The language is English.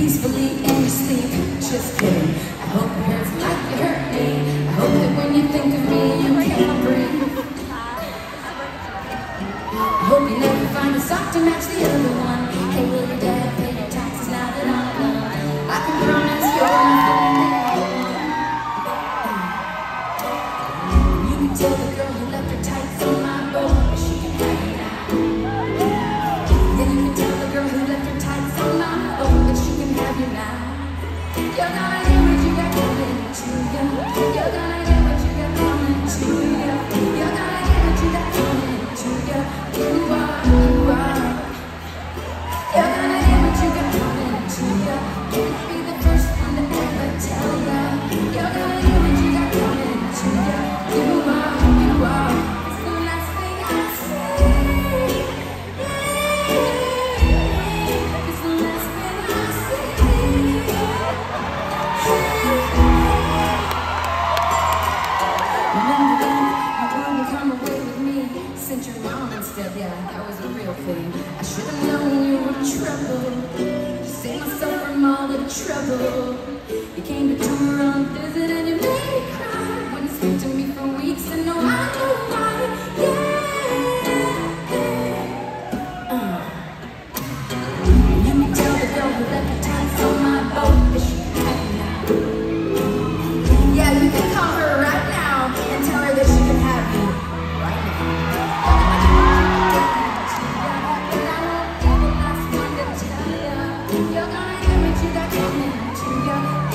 peacefully in your sleep. Just kidding. I hope it hurts like you hurt me. I hope that when you think of me, you can't breathe. I hope you never find a sock to match the other one. Hey, will your dad pay your taxes now that I'm gone? I can promise you're nothing there. You can tell the girl who left her tights on my boat that she can have you now. Then you can tell the girl who left her tights on my boat that she can have you now. You're gonna get what you got coming to you. You're gonna get what you got coming to you. You're gonna get what you got coming to you. You are, you are. You're gonna get what you got coming to you. Can't be the first one to ever tell ya. You're gonna get what you got coming to you. You are, you are. It's the last thing I say. It's the last thing I say. Remember when you wouldn't come away with me? Sent your mom instead, yeah, that was a real thing. I should have known you were trouble. To save myself from all the trouble. You came to tour on a visit and you made me cry. Wouldn't speak to me for weeks and no, I knew why. You can tell the girl who left the tights on my boat that she can have you now. Yeah, you can call her right now and tell her that she can have you right now. And I won't be the last one to tell ya. You're gonna get what you got coming to ya.